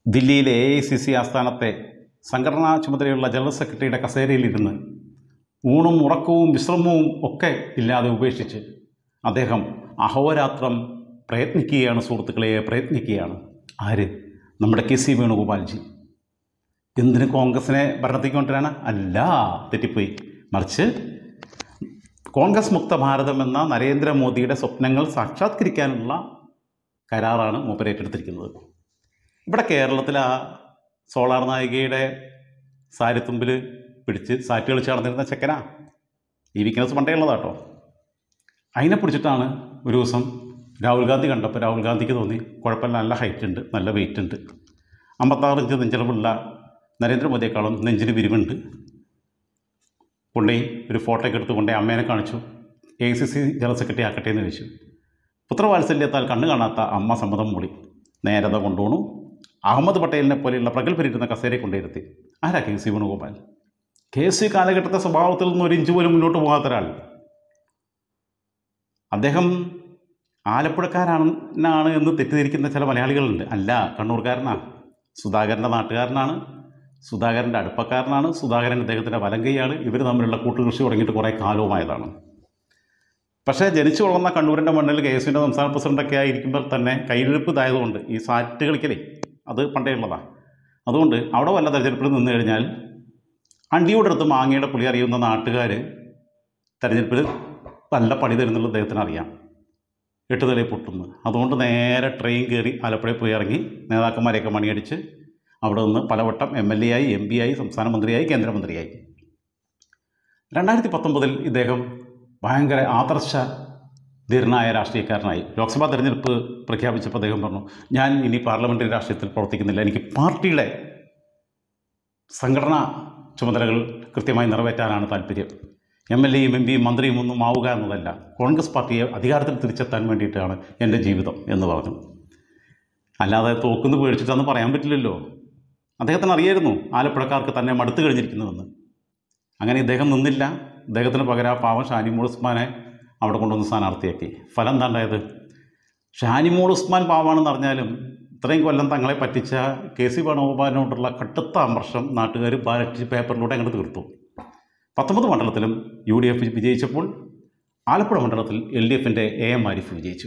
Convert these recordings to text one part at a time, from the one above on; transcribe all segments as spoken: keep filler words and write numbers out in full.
ദില്ലിയിലെ A I C C ആസ്ഥാനത്തെ സംഘടനാ ചുമതലയുള്ള ജനറൽ സെക്രട്ടറിയുടെ കസേരയിലിരുന്ന് ഊണും ഉറക്കവും വിശ്രമവും ഒക്കെ ഇല്ലാതെ ഉപേക്ഷിച്ച് അദ്ദേഹം അഹോരാത്രം പ്രയത്നിക്കുകയാണ്. സുഹൃത്തുക്കളെ, പ്രയത്നിക്കുകയാണ്. ആര്? നമ്മുടെ കെ സി വേണുഗോപാൽജി. എന്തിന്? കോൺഗ്രസിനെ ഭരണത്തേക്ക് കൊണ്ടുവരാണ്? അല്ല, തെറ്റിപ്പോയി. മറിച്ച് കോൺഗ്രസ് മുക്ത ഭാരതം എന്ന നരേന്ദ്രമോദിയുടെ സ്വപ്നങ്ങൾ സാക്ഷാത്കരിക്കാനുള്ള കരാറാണ് മൂപ്പർ ഏറ്റെടുത്തിരിക്കുന്നത്. ഇവിടെ കേരളത്തിൽ ആ സോളാർ നായികയുടെ സാരിത്തുമ്പിൽ പിടിച്ച് സാറ്റ് കളിച്ച് നടന്നിരുന്ന ചെക്കനാ ഈ വീക്ക്നെസ് പണ്ടേ ഉള്ളതാട്ടോ. അതിനെ പിടിച്ചിട്ടാണ് ഒരു ദിവസം രാഹുൽ ഗാന്ധി കണ്ടപ്പോൾ രാഹുൽ ഗാന്ധിക്ക് തോന്നി കുഴപ്പമില്ല, നല്ല ഹൈറ്റ് ഉണ്ട്, നല്ല വെയിറ്റ് ഉണ്ട്, അമ്പത്താറ് ഇഞ്ച് നെഞ്ചളവുള്ള നരേന്ദ്രമോദിയെക്കാളും നെഞ്ചിന് വിരിവുണ്ട്. കൊണ്ടേ ഒരു ഫോട്ടോ ഒക്കെ എടുത്ത് കൊണ്ടേ അമ്മേനെ കാണിച്ചു. A I C C general secretary ആക്കട്ടെ എന്ന് ചോദിച്ചു. പുത്രവാത്സല്യത്താൽ കണ്ണു കാണാത്ത അമ്മ സമ്മതം മൂളി. നേരത കൊണ്ടുപോണു. അഹമ്മദ് പട്ടേലിനെ പോലെയുള്ള പ്രഗത്ഭരിരുന്ന കസേരയെ കൊണ്ടിരുത്തി. ആരാ K C Venugopal? K C കാലഘട്ടത്തെ സ്വഭാവത്തിൽ നിന്ന് ഒരു ഇഞ്ച് പോലും മുന്നോട്ട് പോകാത്ത ഒരാൾ. അദ്ദേഹം ആലപ്പുഴക്കാരനാണ് എന്ന് തെറ്റിദ്ധരിക്കുന്ന ചില മലയാളികളുണ്ട്. അല്ല, കണ്ണൂർക്കാരനാണ്. സുധാകരൻ്റെ നാട്ടുകാരനാണ്, സുധാകരൻ്റെ അടുപ്പക്കാരനാണ്, സുധാകരൻ ഇദ്ദേഹത്തിൻ്റെ വലങ്കൈയാണ്. ഇവർ തമ്മിലുള്ള കൂട്ടുകൃഷി തുടങ്ങിയിട്ട് കുറേ കാലവുമായതാണ്. പക്ഷേ ജനിച്ചു വളർന്ന കണ്ണൂരിൻ്റെ മണ്ണിൽ കെ എസ് യുവിൻ്റെ സംസ്ഥാന പ്രസിഡൻ്റൊക്കെ ആയിരിക്കുമ്പോൾ തന്നെ കയ്യിലിരിപ്പ് ഇതായതുകൊണ്ട് ഈ സാറ്റ് കളിക്കലേ അത് പണ്ടേ ഉള്ളതാണ്. അതുകൊണ്ട് അവിടെ വല്ല തെരഞ്ഞെടുപ്പിൽ നിന്ന് കഴിഞ്ഞാൽ അണ്ടിയുടെ അടുത്ത് മാങ്ങയുടെ പുളി അറിയുന്ന നാട്ടുകാർ തെരഞ്ഞെടുപ്പിൽ നല്ല പണി തരുന്നുള്ള അദ്ദേഹത്തിന് അറിയാം. എട്ട് നിലയിൽ പൊട്ടുന്നു. അതുകൊണ്ട് നേരെ ട്രെയിൻ കയറി ആലപ്പുഴയിൽ പോയി ഇറങ്ങി നേതാക്കന്മാരെയൊക്കെ മണിയടിച്ച് അവിടെ നിന്ന് പലവട്ടം എം എൽ എ ആയി, എം പി ആയി, സംസ്ഥാന മന്ത്രിയായി, കേന്ദ്രമന്ത്രിയായി. രണ്ടായിരത്തി പത്തൊമ്പതിൽ ഇദ്ദേഹം ഭയങ്കര ആദർശ ധീരനായ രാഷ്ട്രീയക്കാരനായി. ലോക്സഭാ തെരഞ്ഞെടുപ്പ് പ്രഖ്യാപിച്ചപ്പോൾ അദ്ദേഹം പറഞ്ഞു, ഞാൻ ഇനി പാർലമെൻ്ററി രാഷ്ട്രീയത്തിൽ പ്രവർത്തിക്കുന്നില്ല, എനിക്ക് പാർട്ടിയുടെ സംഘടനാ ചുമതലകൾ കൃത്യമായി നിറവേറ്റാനാണ് താല്പര്യം. എം എൽ എയും എം പിയും മന്ത്രിയും ഒന്നും ആവുക എന്നതല്ല, കോൺഗ്രസ് പാർട്ടിയെ അധികാരത്തിൽ തിരിച്ചെത്താൻ വേണ്ടിയിട്ടാണ് എൻ്റെ ജീവിതം എന്ന് പറഞ്ഞു. അല്ലാതെ തോക്കുന്നു പേടിച്ചിട്ടെന്ന് പറയാൻ പറ്റില്ലല്ലോ. അദ്ദേഹത്തിന് അറിയായിരുന്നു ആലപ്പുഴക്കാർക്ക് തന്നെ മടുത്തു കഴിഞ്ഞിരിക്കുന്നുവെന്ന്. അങ്ങനെ ഇദ്ദേഹം നിന്നില്ല. ഇദ്ദേഹത്തിന് പകരം പാവം ഷാനിമോൾ ഉസ്മാനെ അവിടെ കൊണ്ടുവന്ന് സ്ഥാനാർത്ഥിയാക്കി. ഫലം എന്താണ്ടായത്? ഷാനിമോൾ ഉസ്മാൻ പാവാണെന്ന് അറിഞ്ഞാലും ഇത്രയും കൊല്ലം തങ്ങളെ പറ്റിച്ച കെ സി വേണുഗോപാലിനോടുള്ള കടുത്ത അമർഷം നാട്ടുകാർ ബാലറ്റ് പേപ്പറിലൂടെ അങ്ങോട്ട് തീർത്തു. പത്തൊമ്പത് മണ്ഡലത്തിലും യു ഡി എഫ് വിജയിച്ചപ്പോൾ ആലപ്പുഴ മണ്ഡലത്തിൽ എൽ ഡി എഫിൻ്റെ എ എം ആരിഫ് വിജയിച്ചു.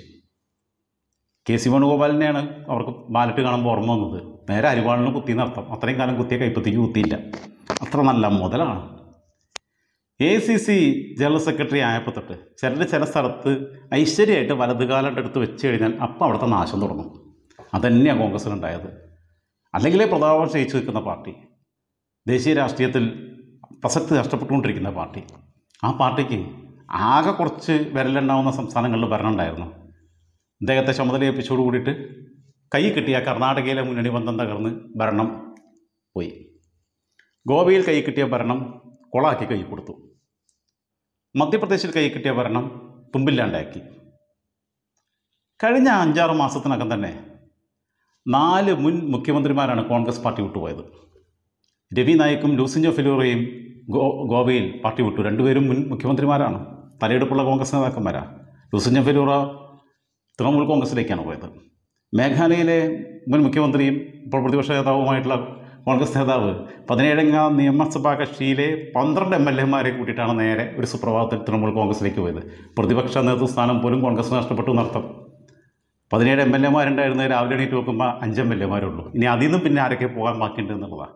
കെ സി വേണുഗോപാലിനെയാണ് അവർക്ക് ബാലറ്റ് കാണുമ്പോൾ ഓർമ്മ വന്നത്. നേരെ അരിവാളിന് കുത്തിയെന്ന് അർത്ഥം. അത്രയും കാലം കുത്തിയ കൈപ്പത്തിക്ക് കുത്തിയില്ല. അത്ര നല്ല മുതലാണ്. A I C C general secretary ആയപ്പോൾ തൊട്ട് ചിലർ ചില സ്ഥലത്ത് ഐശ്വര്യമായിട്ട് വലതുകാലൻ്റെ അടുത്ത് വെച്ച് കഴിഞ്ഞാൽ അപ്പം അവിടുത്തെ നാശം തുടങ്ങും. അതുതന്നെയാണ് കോൺഗ്രസ്സിനുണ്ടായത്. അല്ലെങ്കിലേ പ്രതാപം ക്ഷയിച്ചു നിൽക്കുന്ന പാർട്ടി, ദേശീയ രാഷ്ട്രീയത്തിൽ പ്രസക്തി നഷ്ടപ്പെട്ടുകൊണ്ടിരിക്കുന്ന പാർട്ടി. ആ പാർട്ടിക്ക് ആകെ കുറച്ച് വിരലുണ്ടാവുന്ന സംസ്ഥാനങ്ങളിൽ ഭരണം ഉണ്ടായിരുന്നു. അദ്ദേഹത്തെ ചുമതലയേൽപ്പിച്ചോട് കൂടിയിട്ട് കൈ കിട്ടിയ കർണാടകയിലെ മുന്നണി ബന്ധം തകർന്ന് ഭരണം പോയി. ഗോവയിൽ കൈ കിട്ടിയ ഭരണം കൊളാക്കി കൈ കൊടുത്തു. മധ്യപ്രദേശിൽ കൈ കിട്ടിയ ഭരണം തുമ്പില്ലാണ്ടാക്കി. കഴിഞ്ഞ അഞ്ചാറ് മാസത്തിനകം തന്നെ നാല് മുൻ മുഖ്യമന്ത്രിമാരാണ് കോൺഗ്രസ് പാർട്ടി വിട്ടുപോയത്. രവി നായിക്കും ലൂസിൻജോ ഫിലോറയും ഗോ ഗോവയിൽ പാർട്ടി വിട്ടു. രണ്ടുപേരും മുൻ മുഖ്യമന്ത്രിമാരാണ്, തലയെടുപ്പുള്ള കോൺഗ്രസ് നേതാക്കന്മാരാണ്. ലൂസിൻജോ ഫിലോറ തൃണമൂൽ കോൺഗ്രസിലേക്കാണ് പോയത്. മേഘാലയയിലെ മുൻ മുഖ്യമന്ത്രിയും ഇപ്പോൾ പ്രതിപക്ഷ നേതാവുമായിട്ടുള്ള കോൺഗ്രസ് നേതാവ് പതിനേഴംഗം നിയമസഭാ കക്ഷിയിലെ പന്ത്രണ്ട് എം എൽ എമാരെ കൂട്ടിയിട്ടാണ് നേരെ ഒരു സുപ്രഭാതത്തിൽ തൃണമൂൽ കോൺഗ്രസിലേക്ക് പോയത്. പ്രതിപക്ഷ നേതൃസ്ഥാനം പോലും കോൺഗ്രസ് നഷ്ടപ്പെട്ടു എന്നർത്ഥം. പതിനേഴ് എം എൽ എമാരുണ്ടായിരുന്നത് രാവിലെ എണീറ്റ് നോക്കുമ്പോൾ അഞ്ച് എം എൽ എമാരുള്ളൂ. ഇനി അതിൽ നിന്നും പിന്നെ ആരൊക്കെ പോകാൻ ബാക്കിയുണ്ട് എന്നുള്ളതാണ്.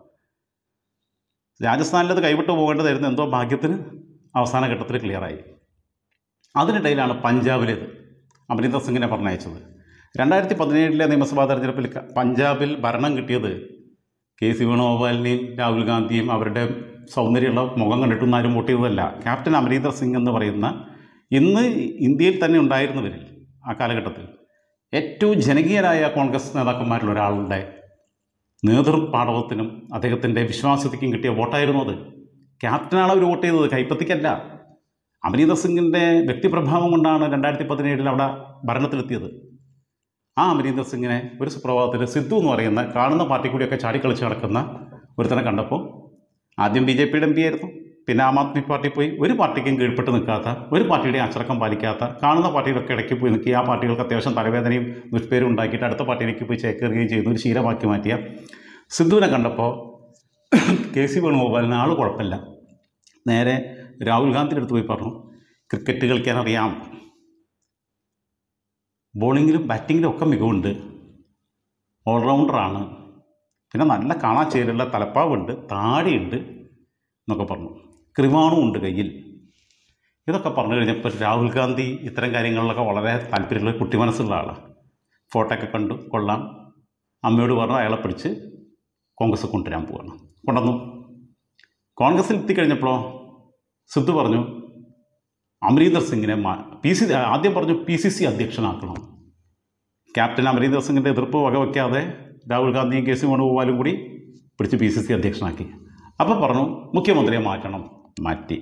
രാജസ്ഥാനിലത് കൈവിട്ട് പോകേണ്ടതായിരുന്നു. എന്തോ ഭാഗ്യത്തിന് അവസാന ഘട്ടത്തിൽ ക്ലിയറായി. അതിനിടയിലാണ് പഞ്ചാബിലേത് അമരീന്ദർ സിംഗിനെ പറഞ്ഞയച്ചത്. രണ്ടായിരത്തി പതിനേഴിലെ നിയമസഭാ തെരഞ്ഞെടുപ്പിൽ പഞ്ചാബിൽ ഭരണം കിട്ടിയത് കെ സി വേണുഗോപാലിനെയും രാഹുൽ ഗാന്ധിയും അവരുടെ സൗന്ദര്യമുള്ള മുഖം കണ്ടിട്ടൊന്നും ആരും വോട്ട് ചെയ്തതല്ല. ക്യാപ്റ്റൻ അമരീന്ദർ സിംഗ് എന്ന് പറയുന്ന ഇന്ന് ഇന്ത്യയിൽ തന്നെ ഉണ്ടായിരുന്നവരിൽ ആ കാലഘട്ടത്തിൽ ഏറ്റവും ജനകീയരായ കോൺഗ്രസ് നേതാക്കന്മാരിൽ ഒരാളുടെ നേതൃപാടവത്തിനും അദ്ദേഹത്തിൻ്റെ വിശ്വാസ്യതയ്ക്കും കിട്ടിയ വോട്ടായിരുന്നു അത്. ക്യാപ്റ്റനാണ് അവർ വോട്ട് ചെയ്തത്, കൈപ്പത്തിക്കല്ല. അമരീന്ദർ സിംഗിൻ്റെ വ്യക്തിപ്രഭാവം കൊണ്ടാണ് രണ്ടായിരത്തി പതിനേഴിൽ അവിടെ ഭരണത്തിലെത്തിയത്. ആ അമരീന്ദർ സിംഗിനെ ഒരു സുപ്രഭാതത്തിൽ സിദ്ധു എന്ന് പറയുന്ന കാണുന്ന പാർട്ടി കൂടിയൊക്കെ ചാടിക്കളിച്ച് നടക്കുന്ന ഒരുത്തനെ കണ്ടപ്പോൾ ആദ്യം ബി ജെ പിയുടെ എം പി ആയിരുന്നു, പിന്നെ ആം ആദ്മി പാർട്ടി പോയി. ഒരു പാർട്ടിക്കും കീഴ്പ്പെട്ട് നിൽക്കാത്ത, ഒരു പാർട്ടിയുടെ അച്ചടക്കം പാലിക്കാത്ത, കാണുന്ന പാർട്ടിയിലൊക്കെ ഇടയ്ക്ക് പോയി നിൽക്കുക, ആ പാർട്ടികൾക്ക് അത്യാവശ്യം തലവേദനയും ദുഷ്പേരും ഉണ്ടാക്കിയിട്ട് അടുത്ത പാർട്ടിയിലേക്ക് പോയി ചേക്കേറുകയും ചെയ്യുന്ന ഒരു ശീലമാക്കി മാറ്റിയ സിദ്ധുവിനെ കണ്ടപ്പോൾ കെ സി വേണുഗോപാലിന് ആൾ കുഴപ്പമില്ല. നേരെ രാഹുൽ ഗാന്ധിയുടെ അടുത്ത് പോയി പറഞ്ഞു, ക്രിക്കറ്റ് കളിക്കാൻ അറിയാം, ബോളിങ്ങിലും ബാറ്റിങ്ങിലും ഒക്കെ മികവുണ്ട്, ഓൾറൗണ്ടറാണ്, പിന്നെ നല്ല കാണാൻ ചേരുള്ള തലപ്പാവുണ്ട്, താടിയുണ്ട് എന്നൊക്കെ പറഞ്ഞു, ക്രിമാണും ഉണ്ട് കയ്യിൽ. ഇതൊക്കെ പറഞ്ഞു കഴിഞ്ഞപ്പോൾ രാഹുൽ ഗാന്ധി ഇത്തരം കാര്യങ്ങളിലൊക്കെ വളരെ താല്പര്യമുള്ള കുട്ടി മനസ്സുള്ള ആളാണ്. ഫോട്ടോ ഒക്കെ കണ്ടു, കൊള്ളാം, അമ്മയോട് പറഞ്ഞു അയാളെ പിടിച്ച് കോൺഗ്രസ് കൊണ്ടുവരാൻ പോവാണ്. കൊണ്ടുവന്നു. കോൺഗ്രസ്സിൽ എത്തിക്കഴിഞ്ഞപ്പോൾ സിദ്ധു പറഞ്ഞു അമരീന്ദർ സിംഗിനെ പി സി ആദ്യം പറഞ്ഞു പി സി സി അധ്യക്ഷനാക്കണം. ക്യാപ്റ്റൻ അമരീന്ദർ സിംഗിൻ്റെ എതിർപ്പ് വകവയ്ക്കാതെ രാഹുൽ ഗാന്ധിയും കെ സി വേണുഗോപാലും കൂടി പിടിച്ച് പി സി സി അധ്യക്ഷനാക്കി. അപ്പോൾ പറഞ്ഞു മുഖ്യമന്ത്രിയെ മാറ്റണം. മാറ്റി.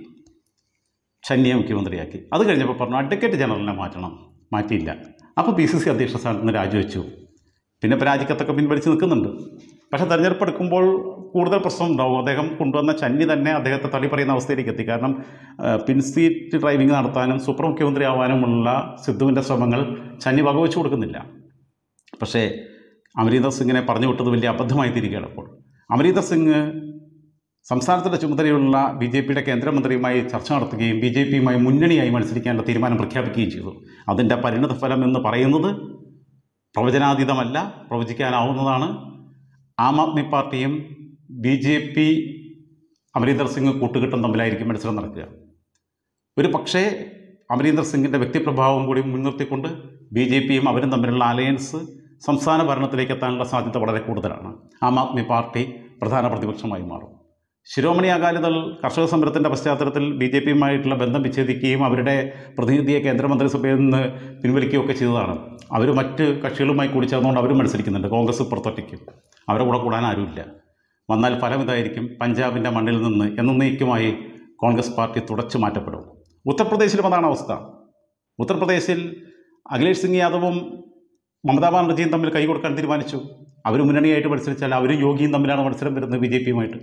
ചന്നിയെ മുഖ്യമന്ത്രിയാക്കി. അത് കഴിഞ്ഞപ്പോൾ പറഞ്ഞു അഡ്വക്കേറ്റ് ജനറലിനെ മാറ്റണം. മാറ്റിയില്ല. അപ്പോൾ പി സി സി അധ്യക്ഷ സ്ഥാനത്ത് നിന്ന് രാജിവെച്ചു. പിന്നെ ഇപ്പോൾ രാജിക്കത്തൊക്കെ പിൻവലിച്ച് നിൽക്കുന്നുണ്ട്. പക്ഷേ തെരഞ്ഞെടുപ്പ് എടുക്കുമ്പോൾ കൂടുതൽ പ്രശ്നം ഉണ്ടാവും. അദ്ദേഹം കൊണ്ടുവന്ന ചന്നി തന്നെ അദ്ദേഹത്തെ തള്ളി പറയുന്ന അവസ്ഥയിലേക്ക് എത്തി. കാരണം പിൻസീറ്റ് ഡ്രൈവിംഗ് നടത്താനും സൂപ്പർ മുഖ്യമന്ത്രി ആവാനുമുള്ള സിദ്ധുവിൻ്റെ ശ്രമങ്ങൾ ചന്നി വകവെച്ചു കൊടുക്കുന്നില്ല. പക്ഷേ അമരീന്ദർ സിംഗിനെ പറഞ്ഞു വിട്ടത് വലിയ അബദ്ധമായി തീരുകയാണ്. അപ്പോൾ അമരീന്ദർ സിംഗ് സംസ്ഥാനത്തിൻ്റെ ചുമതലയുള്ള ബി ജെ പിയുടെ കേന്ദ്രമന്ത്രിയുമായി ചർച്ച നടത്തുകയും ബി ജെ പിയുമായി മുന്നണിയായി മത്സരിക്കാനുള്ള തീരുമാനം പ്രഖ്യാപിക്കുകയും ചെയ്തു. അതിൻ്റെ പരിണതഫലം എന്ന് പറയുന്നത് പ്രവചനാതീതമല്ല, പ്രവചിക്കാനാവുന്നതാണ്. ആം ആദ്മി പാർട്ടിയും B J P Amarinder Singh കൂട്ടുകെട്ടും തമ്മിലായിരിക്കും മത്സരം നടക്കുക. ഒരു പക്ഷേ അമരീന്ദർ സിംഗിൻ്റെ വ്യക്തിപ്രഭാവം കൂടി മുൻനിർത്തിക്കൊണ്ട് ബി ജെ പിയും അവരും തമ്മിലുള്ള അലയൻസ് സംസ്ഥാന ഭരണത്തിലേക്ക് എത്താനുള്ള സാധ്യത വളരെ കൂടുതലാണ്. ആം ആദ്മി പാർട്ടി പ്രധാന പ്രതിപക്ഷമായി മാറും. ശിരോമണി അകാലിദൾ കർഷക സമരത്തിൻ്റെ പശ്ചാത്തലത്തിൽ ബി ജെ പിയുമായിട്ടുള്ള ബന്ധം വിച്ഛേദിക്കുകയും അവരുടെ പ്രതിനിധിയെ കേന്ദ്രമന്ത്രിസഭയിൽ നിന്ന് പിൻവലിക്കുകയൊക്കെ ചെയ്തതാണ്. അവർ മറ്റ് കക്ഷികളുമായി കൂടി ചേർന്നുകൊണ്ട് അവരും മത്സരിക്കുന്നുണ്ട്. കോൺഗ്രസ് പുറത്തൊറ്റയ്ക്കും അവരെ കൂടെ കൂടാൻ ആരുമില്ല. വന്നാൽ ഫലം ഇതായിരിക്കും, പഞ്ചാബിൻ്റെ മണ്ണിൽ നിന്ന് എന്നേക്കുമായി കോൺഗ്രസ് പാർട്ടി തുടച്ചു മാറ്റപ്പെടും. ഉത്തർപ്രദേശിലും അതാണ് അവസ്ഥ. ഉത്തർപ്രദേശിൽ അഖിലേഷ് സിംഗ് യാദവും മമതാ ബാനർജിയും തമ്മിൽ കൈ കൊടുക്കാൻ തീരുമാനിച്ചു. അവർ മുന്നണിയായിട്ട് മത്സരിച്ചാൽ അവരും യോഗിയും തമ്മിലാണ് മത്സരം വരുന്നത് ബി ജെ പിയുമായിട്ട്.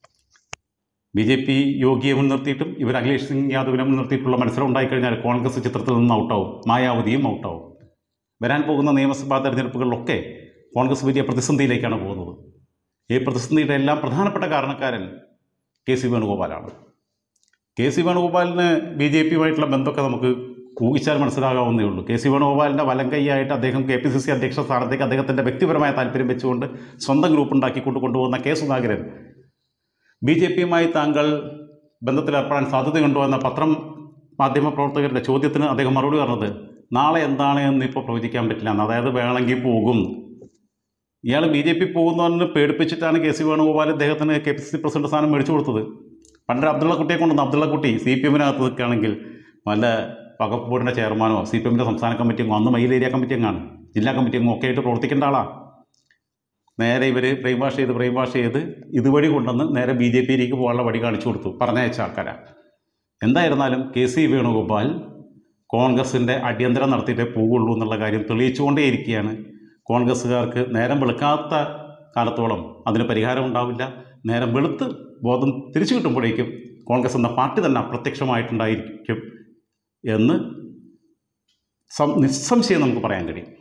ബി ജെ പി യോഗിയെ മുൻനിർത്തിയിട്ടും ഇവർ അഖിലേഷ് സിംഗ് യാദവിനെ മുൻനിർത്തിയിട്ടുള്ള മത്സരം ഉണ്ടായിക്കഴിഞ്ഞാൽ കോൺഗ്രസ് ചിത്രത്തിൽ നിന്ന് ഔട്ടാവും, മായാവതിയും ഔട്ടാവും. വരാൻ പോകുന്ന നിയമസഭാ തെരഞ്ഞെടുപ്പുകളിലൊക്കെ കോൺഗ്രസ് വലിയ പ്രതിസന്ധിയിലേക്കാണ് പോകുന്നത്. ഈ പ്രതിസന്ധിയുടെ എല്ലാം പ്രധാനപ്പെട്ട കാരണക്കാരൻ കെ സി വേണുഗോപാലാണ്. കെ സി വേണുഗോപാലിന് ബി ജെ പിയുമായിട്ടുള്ള ബന്ധമൊക്കെ നമുക്ക് ഊഹിച്ചാൽ മനസ്സിലാകാവുന്നേ ഉള്ളൂ. കെ സി വേണുഗോപാലിൻ്റെ വലം കൈയായിട്ട് അദ്ദേഹം കെ പി സി സി അധ്യക്ഷ സ്ഥാനത്തേക്ക് അദ്ദേഹത്തിൻ്റെ വ്യക്തിപരമായ താല്പര്യം വെച്ചുകൊണ്ട് സ്വന്തം ഗ്രൂപ്പ് ഉണ്ടാക്കിക്കൊണ്ട് കൊണ്ടുപോകുന്ന കെ സുധാകരൻ ബി ജെ പിയുമായി താങ്കൾ ബന്ധത്തിലേർപ്പെടാൻ സാധ്യതയുണ്ടോ എന്ന പത്രം മാധ്യമ പ്രവർത്തകരുടെ ചോദ്യത്തിന് അദ്ദേഹം മറുപടി പറഞ്ഞത് നാളെ എന്താണ് എന്ന് ഇപ്പോൾ പ്രവചിക്കാൻ പറ്റില്ല എന്ന്. അതായത് വേണമെങ്കിൽ പോകും. ഇയാൾ ബി ജെ പി പോകുന്നവന് പേടിപ്പിച്ചിട്ടാണ് കെ സി വേണുഗോപാൽ അദ്ദേഹത്തിന് K P C C president സ്ഥാനം മേടിച്ചു കൊടുത്തത്. പണ്ട് അബ്ദുള്ള കുട്ടിയെ കൊണ്ടുവന്നു. അബ്ദുള്ള കുട്ടി സി പി എമ്മിനകത്ത് നിൽക്കുകയാണെങ്കിൽ വല്ല വകുപ്പ് ബോർഡിൻ്റെ ചെയർമാനോ സി പി എമ്മിൻ്റെ സംസ്ഥാന കമ്മിറ്റിയോ അന്ന് മയിൽ ഏരിയ കമ്മിറ്റി എങ്ങാണ് ജില്ലാ കമ്മിറ്റി എങ്ങും ഒക്കെ ആയിട്ട് പ്രവർത്തിക്കേണ്ട ആളാണ്. നേരെ ഇവർ ബ്രെയിൻ വാഷ് ചെയ്ത് ബ്രെയിൻ വാഷ് ചെയ്ത് ഇതുവഴി കൊണ്ടുവന്ന് നേരെ ബി ജെ പിയിലേക്ക് പോകാനുള്ള വഴി കാണിച്ചു കൊടുത്തു, പറഞ്ഞയച്ച ആൾക്കാരാണ്. എന്തായിരുന്നാലും കെ സി വേണുഗോപാൽ കോൺഗ്രസിൻ്റെ അടിയന്തരം നടത്തിയിട്ടേ പോകുള്ളൂ എന്നുള്ള കാര്യം തെളിയിച്ചുകൊണ്ടേയിരിക്കുകയാണ്. കോൺഗ്രസ്സുകാർക്ക് നേരം വെളുക്കാത്ത കാലത്തോളം അതിന് പരിഹാരം ഉണ്ടാവില്ല. നേരം വെളുത്ത് ബോധം തിരിച്ചു കിട്ടുമ്പോഴേക്കും കോൺഗ്രസ് എന്ന പാർട്ടി തന്നെ അപ്രത്യക്ഷമായിട്ടുണ്ടായിരിക്കും എന്ന് നിസ്സംശയം നമുക്ക് പറയാൻ കഴിയും.